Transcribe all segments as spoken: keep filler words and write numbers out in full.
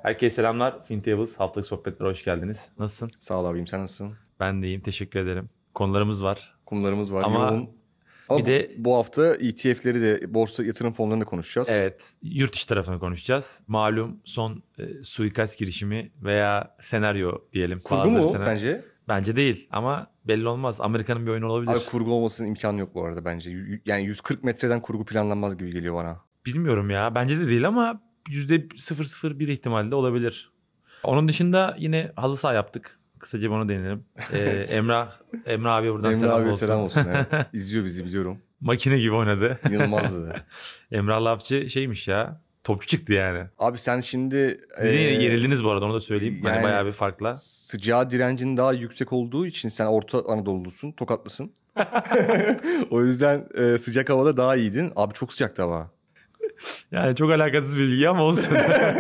Herkese selamlar. Fintables haftalık sohbetlere hoş geldiniz. Nasılsın? Sağ ol abim, sen nasılsın? Ben de iyiyim, teşekkür ederim. Konularımız var. Konularımız var. Ama yoğun. Ama bir de bu hafta E T F'leri de, borsa yatırım fonlarını da konuşacağız. evet, yurt dışı tarafını konuşacağız. Malum son e, suikast girişimi veya senaryo diyelim. Kurgu Bazıları mu senaryo- sence? Bence değil ama belli olmaz. Amerika'nın bir oyunu olabilir. Abi kurgu olmasının imkanı yok bu arada bence. Y- Yani yüz kırk metreden kurgu planlanmaz gibi geliyor bana. Bilmiyorum ya. Bence de değil ama yüzde sıfır virgül sıfır bir ihtimalle olabilir. Onun dışında yine halı saha yaptık. Kısaca bunu değinelim. Ee, Evet. Emrah Emrah abi buradan Emre selam abi olsun. selam olsun. Evet. İzliyor bizi biliyorum. Makine gibi oynadı. İnanılmazdı. Emrah Lafçı şeymiş ya. Topçu çıktı yani. Abi sen şimdi... Siz yine eee, yenildiniz bu arada, onu da söyleyeyim. Hani yani- bayağı bir farkla. Sıcağa direncin daha yüksek olduğu için sen Orta Anadolu'lusun, Tokatlısın. O yüzden eee, sıcak havada daha iyiydin. Abi çok sıcaktı hava. Yani çok alakasız bir bilgi ama olsun.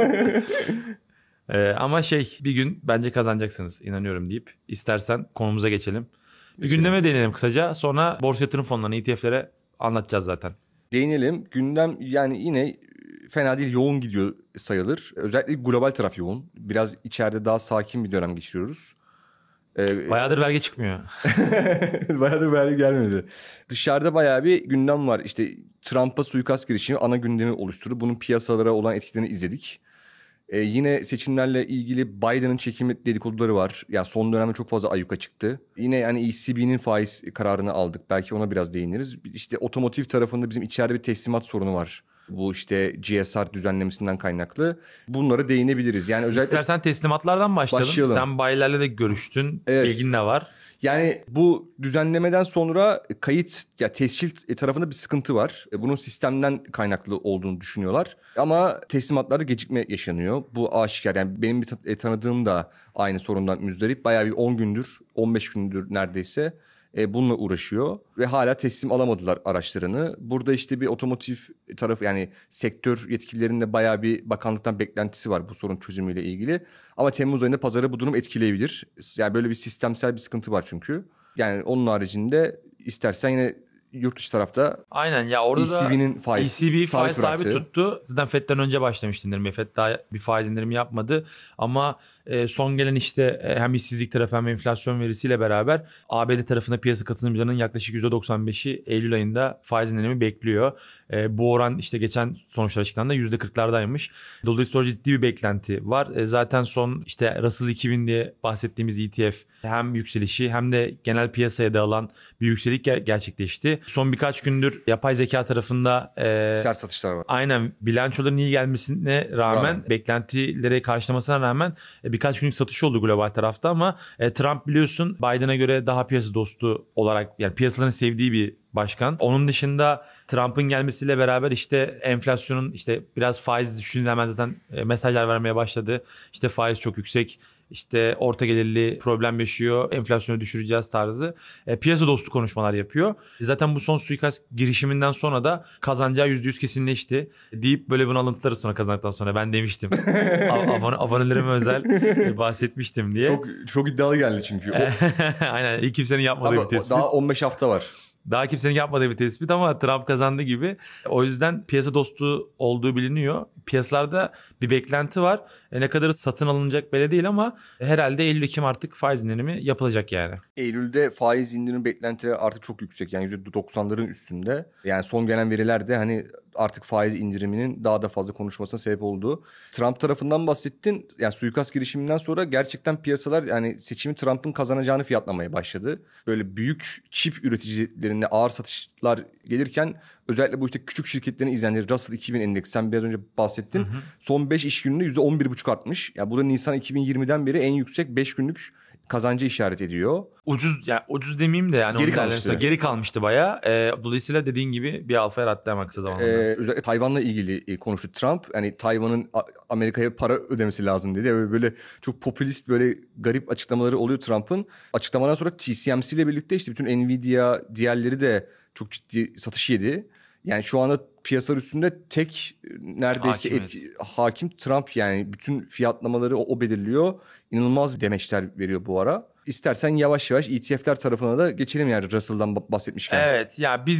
Ee, ama şey, bir gün bence kazanacaksınız inanıyorum deyip istersen konumuza geçelim. Bir Geçelim. gündeme değinelim kısaca. Sonra borsa yatırım fonlarını, E T F'lere anlatacağız zaten. Değinelim. Gündem yani yine fena değil, yoğun gidiyor sayılır. Özellikle global taraf yoğun. Biraz içeride daha sakin bir dönem geçiriyoruz. Ee, Bayağıdır vergi çıkmıyor. bayağı da vergi gelmedi. Dışarıda bayağı bir gündem var. İşte Trump'a suikast girişimi ana gündemi oluşturdu. Bunun piyasalara olan etkilerini izledik. Ee, yine seçimlerle ilgili Biden'ın çekimi dedikoduları var. Yani son dönemde çok fazla ayyuka çıktı. Yine yani E C B'nin faiz kararını aldık. Belki ona biraz değiniriz. İşte otomotiv tarafında bizim içeride bir teslimat sorunu var. Bu işte G S R düzenlemesinden kaynaklı. Bunlara değinebiliriz. Yani özellikle İstersen teslimatlardan başlayalım. Başlayalım. Sen bayilerle de görüştün. Evet. Bilgin de var. yani bu düzenlemeden sonra kayıt ya tescil tarafında bir sıkıntı var. Bunun sistemden kaynaklı olduğunu düşünüyorlar. Ama teslimatlarda gecikme yaşanıyor. Bu aşikar. Yani benim bir ta- tanıdığım da aynı sorundan müzdarip. Bayağı bir on gündür, on beş gündür neredeyse e, bununla uğraşıyor ve hala teslim alamadılar araçlarını. Burada işte bir otomotiv tarafı, yani sektör yetkililerinde bayağı bir bakanlıktan beklentisi var bu sorun çözümüyle ilgili. Ama Temmuz ayında pazarı bu durum etkileyebilir. Yani böyle bir sistemsel bir sıkıntı var çünkü. Yani onun haricinde istersen yine yurt dışı tarafta Aynen ya, orada E C B'nin da faiz E C B faiz sabit sabit bıraktı. tuttu. Zaten Fed'den önce başlamıştı indirimi. Fed daha bir faiz indirimi yapmadı. Ama e, son gelen işte e, hem işsizlik tarafı hem enflasyon verisiyle beraber A B D tarafında piyasa katılımcılarının yaklaşık yüzde doksan beşi Eylül ayında faiz indirimi bekliyor. E, bu oran işte geçen sonuçlar açıklandı yüzde kırklardaymış. Dolayısıyla ciddi bir beklenti var. E, zaten son işte Russell iki bin diye bahsettiğimiz E T F hem yükselişi hem de genel piyasaya dağılan bir yükselik ger- gerçekleşti. Son birkaç gündür yapay zeka tarafında e, Sert satışlar var. aynen bilançoların iyi gelmesine rağmen, Rağmen. beklentileri karşılamasına rağmen e, birkaç günlük satış oldu global tarafta ama e, Trump biliyorsun Biden'a göre daha piyasa dostu olarak, yani piyasaların sevdiği bir başkan. Onun dışında Trump'ın gelmesiyle beraber işte enflasyonun işte biraz faiz düşündüğü hemen zaten e, mesajlar vermeye başladı. İşte faiz çok yüksek. İşte orta gelirli problem yaşıyor, enflasyonu düşüreceğiz tarzı. E, piyasa dostu konuşmalar yapıyor. E, zaten bu son suikast girişiminden sonra da kazanacağı yüzde yüz kesinleşti. Deyip böyle bunu alıntıları sonra, kazandıktan sonra ben demiştim. A- abone, abonelerime özel e, bahsetmiştim diye. Çok çok iddialı geldi çünkü. O, Aynen, ilk kimsenin yapmadığı Ama bir tespit. daha on beş hafta var. Daha kimsenin yapmadığı bir tespit ama Trump kazandı gibi. O yüzden piyasa dostu olduğu biliniyor. Piyasalarda bir beklenti var. E ne kadar satın alınacak belli değil ama herhalde Eylül-Ekim artık faiz indirimi yapılacak yani. Eylül'de faiz indirim beklentileri artık çok yüksek. Yani yüzde doksanların üstünde. Yani son gelen veriler de hani artık faiz indiriminin daha da fazla konuşmasına sebep olduğu. Trump tarafından bahsettin. Yani suikast girişiminden sonra gerçekten piyasalar yani seçimi Trump'ın kazanacağını fiyatlamaya başladı. Böyle büyük çip üreticilerinde ağır satışlar gelirken özellikle bu işte küçük şirketlerin izlenleri Russell iki bin endeks, sen biraz önce bahsettin. Hı hı. Son beş iş gününde yüzde on bir buçuk artmış. Yani bu da Nisan iki bin yirmiden beri en yüksek beş günlük kazancı işaret ediyor. Ucuz yani, ucuz demeyeyim de yani Geri onun kalmıştı. Geri kalmıştı bayağı. E, dolayısıyla dediğin gibi bir alfa yarattı hemen kısa zamanda. Ee, özellikle Tayvan'la ilgili konuştu Trump. Yani Tayvan'ın Amerika'ya para ödemesi lazım dedi. Böyle, böyle çok popülist, böyle garip açıklamaları oluyor Trump'ın. Açıklamadan sonra T S M C ile birlikte işte bütün Nvidia, diğerleri de çok ciddi satış yedi. Yani şu anda piyasalar üstünde tek neredeyse Hakim, etki, hakim Trump, yani bütün fiyatlamaları o, o belirliyor. İnanılmaz demeçler veriyor bu ara. İstersen yavaş yavaş E T F'ler tarafına da geçelim, yani Russell'dan bahsetmişken. Evet ya, biz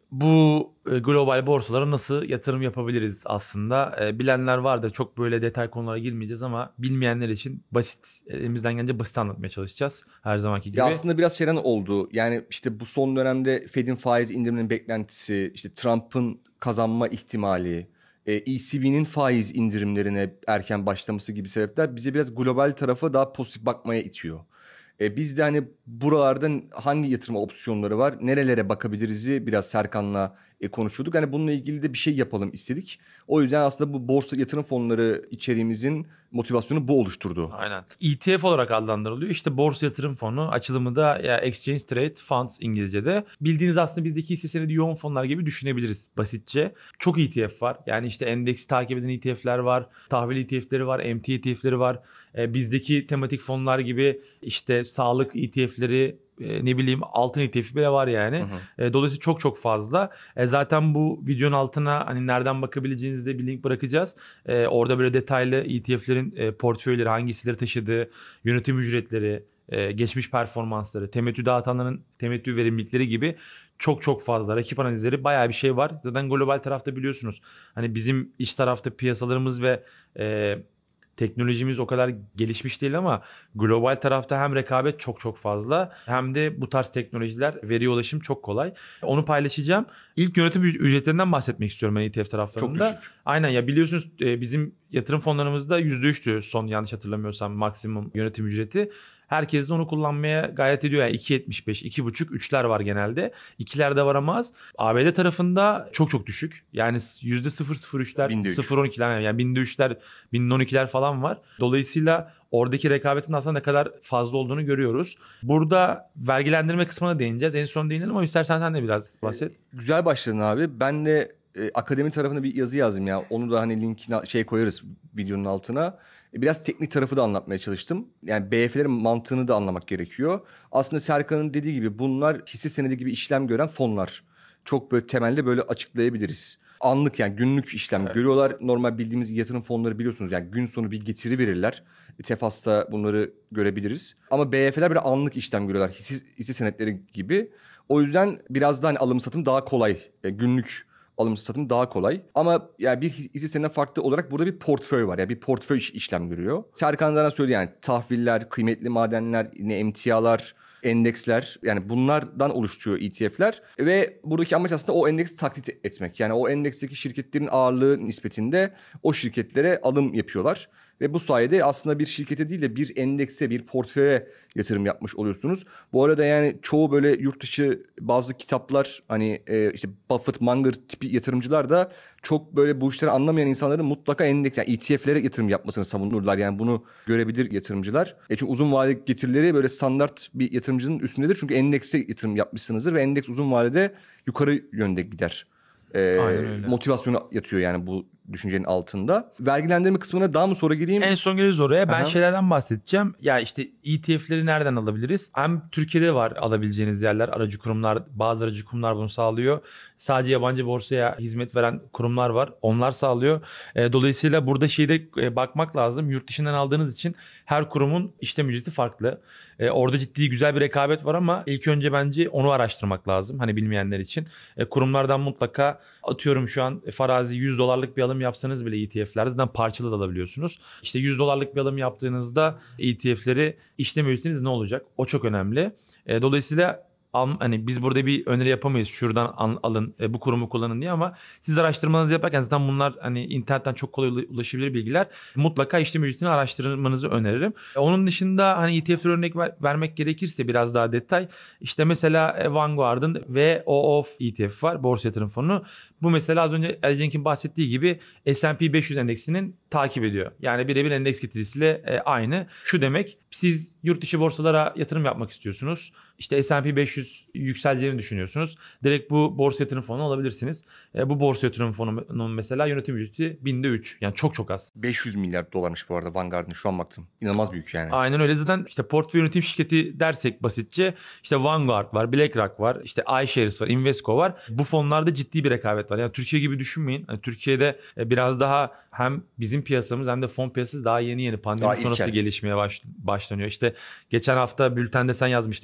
bu global borsalara nasıl yatırım yapabiliriz aslında? E, bilenler vardır. Çok böyle detay konulara girmeyeceğiz ama bilmeyenler için basit, elimizden gelince basit anlatmaya çalışacağız. Her zamanki gibi. Ya aslında biraz şeyden oldu. Yani işte bu son dönemde Fed'in faiz indiriminin beklentisi, işte Trump'ın kazanma ihtimali, E C B'nin faiz indirimlerine erken başlaması gibi sebepler bize biraz global tarafa daha pozitif bakmaya itiyor. E biz de hani buralardan hangi yatırım opsiyonları var, nerelere bakabiliriz'i biraz Serkan'la e, konuşuyorduk. Hani bununla ilgili de bir şey yapalım istedik. O yüzden aslında bu borsa yatırım fonları içeriğimizin motivasyonu bu oluşturdu. Aynen. E T F olarak adlandırılıyor. İşte borsa yatırım fonu, açılımı da ya Exchange Traded Funds İngilizce'de. Bildiğiniz aslında bizdeki hisse senedi yoğun fonlar gibi düşünebiliriz basitçe. Çok E T F var. Yani işte endeksi takip eden E T F'ler var. Tahvil E T F'leri var. M T E T F'leri var. E, bizdeki tematik fonlar gibi işte sağlık E T F'leri, e, ne bileyim altın E T F'i bile var yani. Hı hı. E, dolayısıyla çok çok fazla. E, zaten bu videonun altına hani nereden bakabileceğinizde bir link bırakacağız. E, orada böyle detaylı E T F'lerin e, portföyleri, hangi hisseleri taşıdığı, yönetim ücretleri, e, geçmiş performansları, temettü dağıtanların temettü verimlilikleri gibi çok çok fazla rakip analizleri, bayağı bir şey var. Zaten global tarafta biliyorsunuz hani bizim iç tarafta piyasalarımız ve e, teknolojimiz o kadar gelişmiş değil ama global tarafta hem rekabet çok çok fazla hem de bu tarz teknolojiler, veriye ulaşım çok kolay. Onu paylaşacağım. İlk yönetim ücretlerinden bahsetmek istiyorum ben E T F taraflarında. Çok düşük. Aynen ya, biliyorsunuz bizim yatırım fonlarımızda yüzde üçtü son, yanlış hatırlamıyorsam, maksimum yönetim ücreti. Herkes de onu kullanmaya gayret ediyor. Yani iki yetmiş beş, iki buçuk, üçler var genelde. ikiler de var ama az. A B D tarafında çok çok düşük. Yani yüzde sıfır virgül sıfır üçler, sıfır virgül on ikiler, yani binde üçler, binde on ikiler falan var. Dolayısıyla oradaki rekabetin aslında ne kadar fazla olduğunu görüyoruz. Burada vergilendirme kısmına değineceğiz. En son değinelim ama istersen sen de biraz bahset. Güzel başladın abi. Ben de e, akademi tarafına bir yazı yazdım ya. Onu da hani linkine şey koyarız videonun altına. Biraz teknik tarafı da anlatmaya çalıştım. Yani B F'lerin mantığını da anlamak gerekiyor. Aslında Serkan'ın dediği gibi bunlar hisse senedi gibi işlem gören fonlar. Çok böyle temelde böyle açıklayabiliriz. Anlık, yani günlük işlem evet. görüyorlar. Normal bildiğimiz yatırım fonları biliyorsunuz. Yani gün sonu bir getiri verirler. Tefas'ta bunları görebiliriz. Ama B F'ler böyle anlık işlem görüyorlar. Hisse, hisse senetleri gibi. O yüzden biraz daha hani alım satım daha kolay. Yani günlük alım satım daha kolay. Ama yani bir hisse senedinden farklı olarak burada bir portföy var. Yani bir portföy iş, işlem görüyor. Serkan'dan söyledi yani tahviller, kıymetli madenler, yine emtialar, endeksler, yani bunlardan oluşuyor E T F'ler ve buradaki amaç aslında o endeksi taklit etmek. Yani o endeksteki şirketlerin ağırlığı nispetinde o şirketlere alım yapıyorlar. Ve bu sayede aslında bir şirkete değil de bir endekse, bir portföye yatırım yapmış oluyorsunuz. Bu arada yani çoğu böyle yurt dışı bazı kitaplar, hani e, işte Buffett, Munger tipi yatırımcılar da çok böyle bu işleri anlamayan insanların mutlaka endeks, yani E T F'lere yatırım yapmasını savunurlar. Yani bunu görebilir yatırımcılar. E çünkü uzun vadeli getirileri böyle standart bir yatırımcının üstündedir. Çünkü endekse yatırım yapmışsınızdır ve endeks uzun vadede yukarı yönde gider. E, motivasyonu yatıyor yani bu düşüncenin altında. Vergilendirme kısmına daha mı sonra gireyim? En son geliriz oraya. Ben Aha. şeylerden bahsedeceğim. Ya işte E T F'leri nereden alabiliriz? Hem Türkiye'de var alabileceğiniz yerler. Aracı kurumlar, bazı aracı kurumlar bunu sağlıyor. Sadece yabancı borsaya hizmet veren kurumlar var. Onlar sağlıyor. E, dolayısıyla burada şeyde e, bakmak lazım. Yurt dışından aldığınız için her kurumun işlem ücreti farklı. E, orada ciddi güzel bir rekabet var ama ilk önce bence onu araştırmak lazım. Hani bilmeyenler için. E, kurumlardan mutlaka, atıyorum şu an farazi yüz dolarlık bir alım yapsanız bile E T F'lerde zaten parçalı da alabiliyorsunuz. İşte yüz dolarlık bir alım yaptığınızda E T F'leri işlem ücretiniz ne olacak? O çok önemli. E, dolayısıyla hani biz burada bir öneri yapamayız. Şuradan alın, e, bu kurumu kullanın diye, ama siz araştırmanızı yaparken zaten bunlar hani internetten çok kolay ulaşabilir bilgiler. Mutlaka işlem ücretini araştırmanızı öneririm. E, onun dışında hani E T F'ler örnek ver, vermek gerekirse biraz daha detay. İşte mesela Vanguard'ın V O F E T F var. Borsa yatırım fonu. Bu mesela az önce Ali Cenk'in bahsettiği gibi S and P beş yüz endeksinin takip ediyor. Yani birebir endeks getirisiyle e, aynı. Şu demek, siz yurt dışı borsalara yatırım yapmak istiyorsunuz. İşte S and P beş yüz yükseleceğini düşünüyorsunuz. Direkt bu borsa yatırım fonu alabilirsiniz. E, bu borsa yatırım fonunun mesela yönetim ücreti binde üç. Yani çok çok az. beş yüz milyar dolarmış bu arada Vanguard'ın, şu an baktım. İnanılmaz büyük yani. Aynen öyle. Zaten işte portföy yönetim şirketi dersek basitçe işte Vanguard var, BlackRock var, işte iShares var, Invesco var. Bu fonlarda ciddi bir rekabet var. Yani Türkiye gibi düşünmeyin. Yani Türkiye'de biraz daha hem bizim piyasamız hem de fon piyasası daha yeni yeni pandemi daha sonrası ilkel. gelişmeye baş, başlanıyor. İşte geçen hafta bültende sen yazmıştın FinTable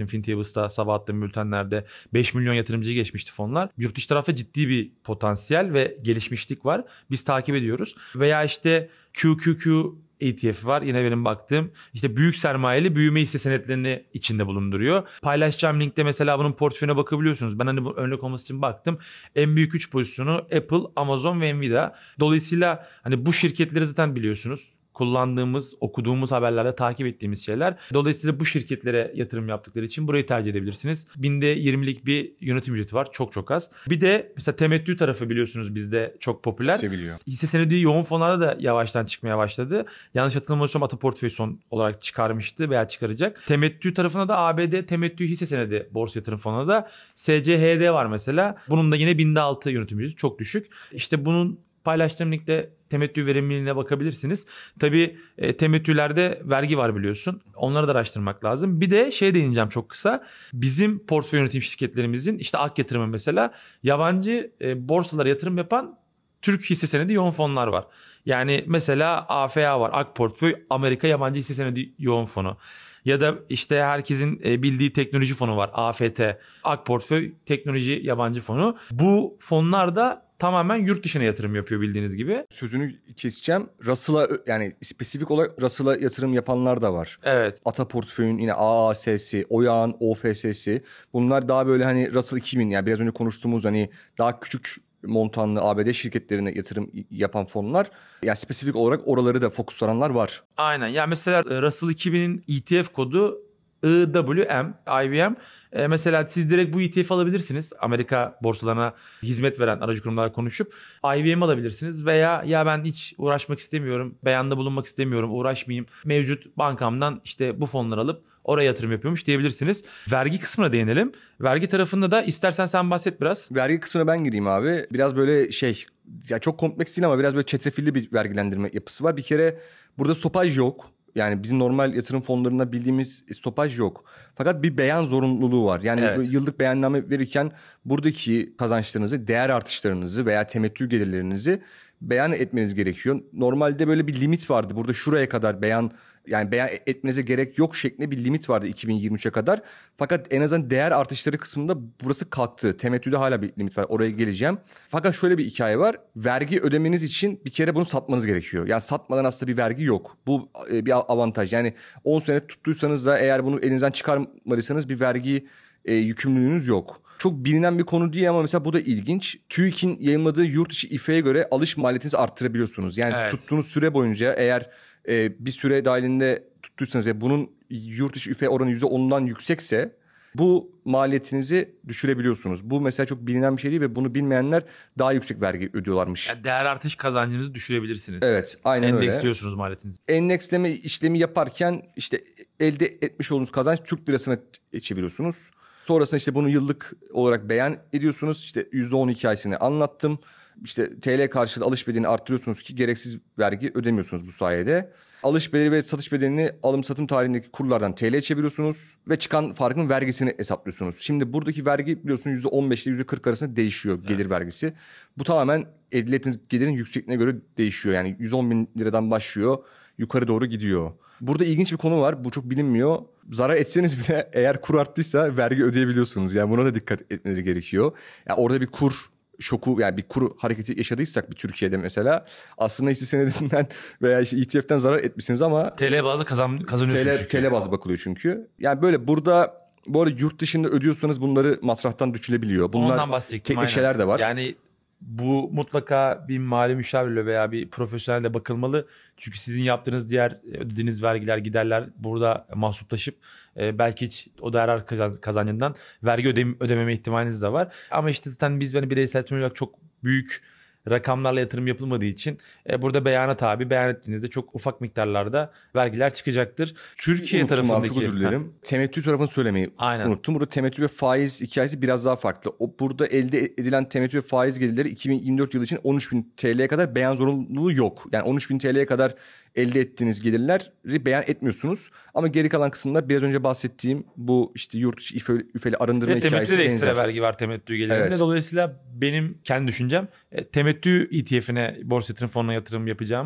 Forbes'ta sabah attığım bültenlerde beş milyon yatırımcıyı geçmişti fonlar. Yurt dışı tarafta ciddi bir potansiyel ve gelişmişlik var. Biz takip ediyoruz. Veya işte Q Q Q E T F var. Yine benim baktığım işte büyük sermayeli büyüme hisse senetlerini içinde bulunduruyor. Paylaşacağım linkte mesela bunun portföyüne bakabiliyorsunuz. Ben hani bu örnek olması için baktım. En büyük üç pozisyonu Apple, Amazon ve Nvidia. Dolayısıyla hani bu şirketleri zaten biliyorsunuz. Kullandığımız, okuduğumuz haberlerde takip ettiğimiz şeyler. Dolayısıyla bu şirketlere yatırım yaptıkları için burayı tercih edebilirsiniz. Binde yirmilik bir yönetim ücreti var. Çok çok az. Bir de mesela temettü tarafı biliyorsunuz bizde çok popüler. Seviliyor. Hisse senedi yoğun fonlarda da yavaştan çıkmaya başladı. Yanlış hatırlamıyorsam Ata Portföy son olarak çıkarmıştı veya çıkaracak. Temettü tarafına da A B D temettü hisse senedi borsa yatırım fonuna da S C H D var mesela. Bunun da yine binde altı yönetim ücreti, çok düşük. İşte bunun paylaştığım linkte temettü verimliliğine bakabilirsiniz. Tabii e, temettülerde vergi var biliyorsun. Onları da araştırmak lazım. Bir de şey değineceğim çok kısa. Bizim portföy yönetim şirketlerimizin işte Ak Yatırım'ın mesela yabancı e, borsalara yatırım yapan Türk hisse senedi yoğun fonlar var. Yani mesela A F A var. Ak Portföy Amerika Yabancı Hisse Senedi Yoğun Fonu. Ya da işte herkesin bildiği teknoloji fonu var. A F T. Ak Portföy Teknoloji Yabancı Fonu. Bu fonlar da tamamen yurt dışına yatırım yapıyor bildiğiniz gibi. Sözünü keseceğim. Russell'a yani spesifik olarak Russell'a yatırım yapanlar da var. Evet. Ata Portföy'ün yine A A S'si, Oyağın O F S'si. Bunlar daha böyle hani Russell iki bin yani biraz önce konuştuğumuz hani daha küçük montanlı A B D şirketlerine yatırım yapan fonlar. Yani spesifik olarak oraları da fokuslaranlar var. Aynen. Ya mesela Russell iki binin E T F kodu I W M, I V M. E mesela siz direkt bu E T F alabilirsiniz. Amerika borsalarına hizmet veren aracı kurumlarla konuşup I V M alabilirsiniz. Veya ya ben hiç uğraşmak istemiyorum, beyanda bulunmak istemiyorum, uğraşmayayım. Mevcut bankamdan işte bu fonları alıp oraya yatırım yapıyormuş diyebilirsiniz. Vergi kısmına değinelim. Vergi tarafında da istersen sen bahset biraz. Vergi kısmına ben gireyim abi. Biraz böyle şey, ya çok kompleks değil ama biraz böyle çetrefilli bir vergilendirme yapısı var. Bir kere burada stopaj yok. Yani bizim normal yatırım fonlarında bildiğimiz stopaj yok. Fakat bir beyan zorunluluğu var. Yani Evet. Yıllık beyanname verirken buradaki kazançlarınızı, değer artışlarınızı veya temettü gelirlerinizi beyan etmeniz gerekiyor. Normalde böyle bir limit vardı. Burada şuraya kadar beyan yani beyan etmenize gerek yok şeklinde bir limit vardı iki bin yirmi üçe kadar. Fakat en azından değer artışları kısmında burası kalktı. Temettüde hala bir limit var. Oraya geleceğim. Fakat şöyle bir hikaye var. Vergi ödemeniz için bir kere bunu satmanız gerekiyor. Yani satmadan aslında bir vergi yok. Bu bir avantaj. Yani on sene tuttuysanız da eğer bunu elinizden çıkarmadıysanız bir vergi e, yükümlülüğünüz yok. Çok bilinen bir konu değil ama mesela bu da ilginç. TÜİK'in yayınladığı yurt içi İFE'ye göre alış maliyetinizi arttırabiliyorsunuz. Yani evet. Tuttuğunuz süre boyunca eğer e, bir süre dahilinde tuttuysanız ve bunun yurt içi İFE oranı yüzde onundan yüksekse bu maliyetinizi düşürebiliyorsunuz. Bu mesela çok bilinen bir şey değil ve bunu bilmeyenler daha yüksek vergi ödüyorlarmış. Yani değer artış kazancınızı düşürebilirsiniz. Evet, aynen öyle. Endeksliyorsunuz maliyetinizi. Endeksleme işlemi yaparken işte elde etmiş olduğunuz kazanç Türk lirasına çeviriyorsunuz. Sonrasında işte bunu yıllık olarak beyan ediyorsunuz. İşte yüzde on hikayesini anlattım. İşte T L karşılığı alış bedelini arttırıyorsunuz ki gereksiz vergi ödemiyorsunuz bu sayede. Alış bedeli ve satış bedelini alım satım tarihindeki kurlardan T L'ye çeviriyorsunuz ve çıkan farkın vergisini hesaplıyorsunuz. Şimdi buradaki vergi biliyorsun yüzde on beş ile yüzde kırk arasında değişiyor gelir evet. vergisi. Bu tamamen elde ettiğiniz gelirin yüksekliğine göre değişiyor. Yani yüz on bin liradan başlıyor, yukarı doğru gidiyor. Burada ilginç bir konu var. Bu çok bilinmiyor. Zarar etseniz bile eğer kur arttıysa vergi ödeyebiliyorsunuz. Yani buna da dikkat etmeleri gerekiyor. Yani orada bir kur şoku yani bir kur hareketi yaşadıysak bir Türkiye'de mesela aslında hisse senedinden veya işte E T F'ten zarar etmişsiniz ama T L bazlı kazan, kazanıyorsunuz. T L, T L bazlı bakılıyor çünkü. Yani böyle burada bu arada yurt dışında ödüyorsanız bunları masraftan düşülebiliyor. Bunlar teknik şeyler de var. Yani bu mutlaka bir mali müşavirle veya bir profesyonelle bakılmalı. Çünkü sizin yaptığınız diğer ödediğiniz vergiler, giderler burada mahsuplaşıp e, belki hiç o değer kazancından vergi ödem ödememe ihtimaliniz de var. Ama işte zaten biz hani bireysel yatırım olarak çok büyük rakamlarla yatırım yapılmadığı için e, burada beyana tabi beyan ettiğinizde çok ufak miktarlarda vergiler çıkacaktır. Türkiye unuttum tarafındaki... Abi, çok özür dilerim. Ha. Temettü tarafını söylemeyi Aynen. unuttum. Burada temettü ve faiz hikayesi biraz daha farklı. O burada elde edilen temettü ve faiz gelirleri iki bin yirmi dört yılı için on üç bin T L'ye kadar beyan zorunluluğu yok. Yani on üç bin T L'ye kadar elde ettiğiniz gelirleri beyan etmiyorsunuz. Ama geri kalan kısımlar biraz önce bahsettiğim bu işte yurt içi İFE, İFE'li arındırma hikayesi benzer. Temettüde de ekstra vergi var temettü gelirinde. Evet. Dolayısıyla benim kendi düşüncem temettü E T F'ine borsa yatırım fonuna yatırım yapacağıma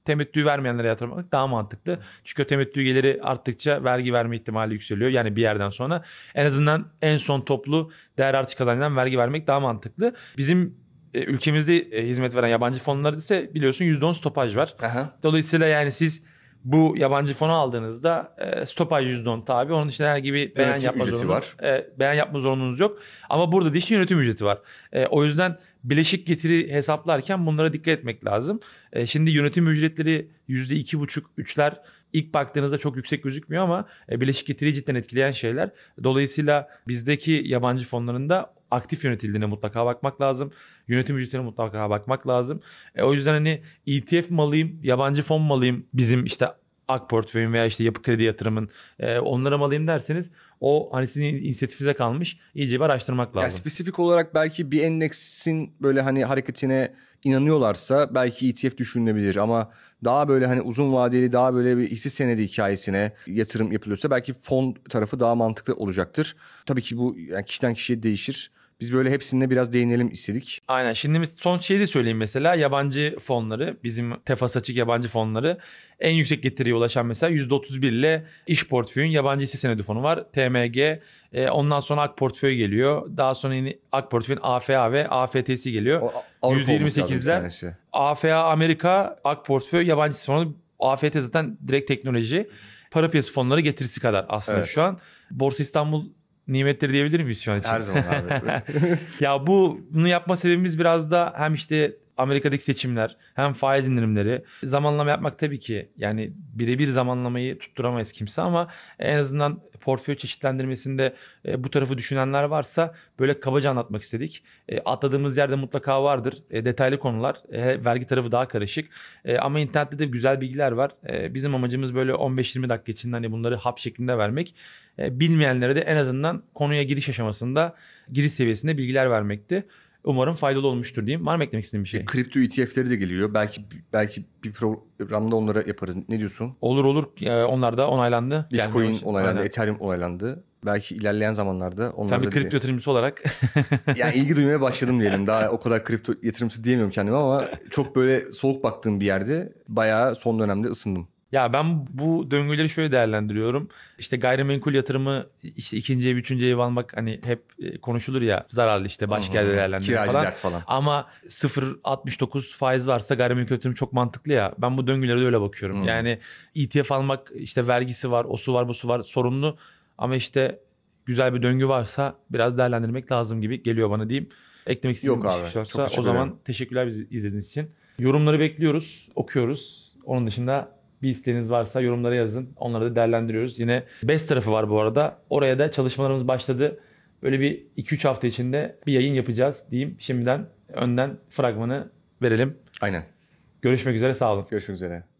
temettü vermeyenlere yatırmak daha mantıklı. Çünkü o temettü geliri arttıkça vergi verme ihtimali yükseliyor. Yani bir yerden sonra en azından en son toplu değer artışı kazancından vergi vermek daha mantıklı. Bizim e, ülkemizde e, hizmet veren yabancı fonlarda ise biliyorsun yüzde on stopaj var. Aha. Dolayısıyla yani siz bu yabancı fonu aldığınızda e, stopaj yüzde on tabi. Onun dışında herhangi bir beyan Yönetim yapma ücreti zorunluluğu var. E, beyan yapma zorunluluğunuz yok. Ama burada da işte yönetim ücreti var. E, o yüzden bileşik getiri hesaplarken bunlara dikkat etmek lazım. E, şimdi yönetim ücretleri yüzde iki buçuk üçler ilk baktığınızda çok yüksek gözükmüyor ama e, bileşik getiriyi cidden etkileyen şeyler. Dolayısıyla bizdeki yabancı fonlarında aktif yönetildiğine mutlaka bakmak lazım. Yönetim ücretlerine mutlaka bakmak lazım. E, o yüzden hani E T F mi alayım, yabancı fon mu alayım, bizim işte Ak portföyün veya işte yapı kredi yatırımın e, onlara mı alayım derseniz o hani sizin inisiyatifinize kalmış, iyice bir araştırmak lazım. Yani spesifik olarak belki bir endeksin böyle hani hareketine inanıyorlarsa belki E T F düşünülebilir ama daha böyle hani uzun vadeli daha böyle bir hisse senedi hikayesine yatırım yapılıyorsa belki fon tarafı daha mantıklı olacaktır. Tabii ki bu yani kişiden kişiye değişir. Biz böyle hepsine biraz değinelim istedik. Aynen. Şimdi son şeyi de söyleyeyim mesela. Yabancı fonları, bizim tefas açık yabancı fonları en yüksek getiriye ulaşan mesela yüzde otuz bir ile iş portföyün yabancı hisse senedi fonu var. T M G, e, ondan sonra Ak portföy geliyor. Daha sonra yine Ak portföyün A F A ve A F T'si geliyor. yüzde yirmi sekizler A F A Amerika, Ak portföy yabancı hisse fonu. A F T zaten direkt teknoloji. Para piyasası fonları getirisi kadar aslında evet. Şu an. Borsa İstanbul nimetleri diyebilir miyiz şu an için? Her zaman abi. Ya bu bunu yapma sebebimiz biraz da hem işte Amerika'daki seçimler hem faiz indirimleri. Zamanlama yapmak tabii ki yani birebir zamanlamayı tutturamayız kimse ama en azından portföy çeşitlendirmesinde e, bu tarafı düşünenler varsa böyle kabaca anlatmak istedik. E, atladığımız yerde mutlaka vardır. E, detaylı konular. E, vergi tarafı daha karışık. E, ama internette de güzel bilgiler var. E, bizim amacımız böyle on beş yirmi dakika içinde hani bunları hap şeklinde vermek. E, bilmeyenlere de en azından konuya giriş aşamasında, giriş seviyesinde bilgiler vermekti. Umarım faydalı olmuştur diyeyim. Var mı eklemek istediğin bir şey? E, kripto E T F'leri de geliyor. Belki belki bir programda onlara yaparız. Ne diyorsun? Olur olur. E, onlar da onaylandı. Bitcoin onaylandı, aynen. Ethereum onaylandı. Belki ilerleyen zamanlarda onlar Sen bir kripto bir... yatırımcısı olarak. Yani ilgi duymaya başladım diyelim. Daha o kadar kripto yatırımcısı diyemiyorum kendime ama çok böyle soğuk baktığım bir yerde bayağı son dönemde ısındım. Ya ben bu döngüleri şöyle değerlendiriyorum. İşte gayrimenkul yatırımı, işte ikinci ev, üçüncü ev almak hani hep konuşulur ya, zararlı işte başka yerde değerlendiriyor falan. Dert falan. Ama sıfır virgül altmış dokuz faiz varsa gayrimenkul yatırımı çok mantıklı ya. Ben bu döngülere de öyle bakıyorum. Hı-hı. Yani E T F almak işte vergisi var, o su var, bu su var, sorunlu. Ama işte güzel bir döngü varsa biraz değerlendirmek lazım gibi geliyor bana diyeyim. Eklemek istediğim bir şey varsa o zaman teşekkürler bizi izlediğiniz için. Yorumları bekliyoruz, okuyoruz. Onun dışında bir isteğiniz varsa yorumlara yazın. Onları da değerlendiriyoruz. Yine B E S tarafı var bu arada. Oraya da çalışmalarımız başladı. Böyle bir iki üç hafta içinde bir yayın yapacağız diyeyim. Şimdiden önden fragmanı verelim. Aynen. Görüşmek üzere, sağ olun. Görüşmek üzere.